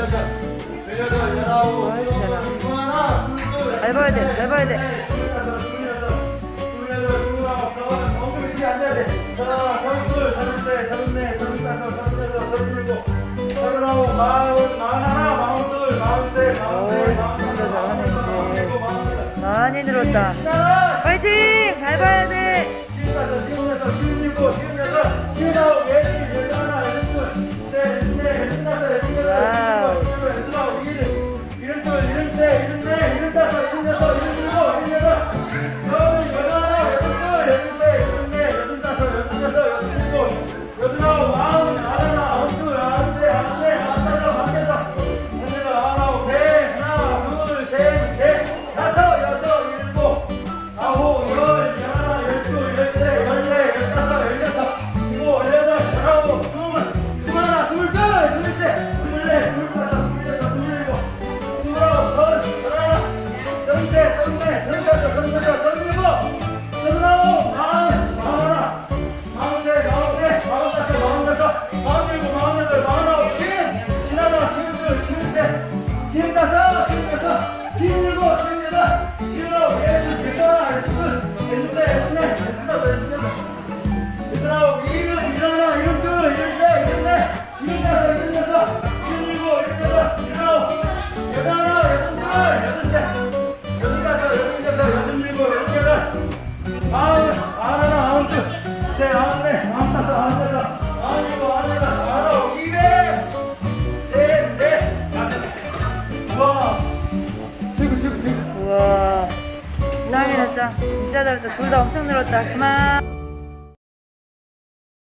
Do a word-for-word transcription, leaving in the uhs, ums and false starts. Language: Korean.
잘 봐야 돼, 잘 봐야 돼. 많이 늘었다. 파이팅! 잘 봐야 돼. 우와, 짱이다 짱. 진짜 잘했다. 둘 다 엄청 늘었다. 그만.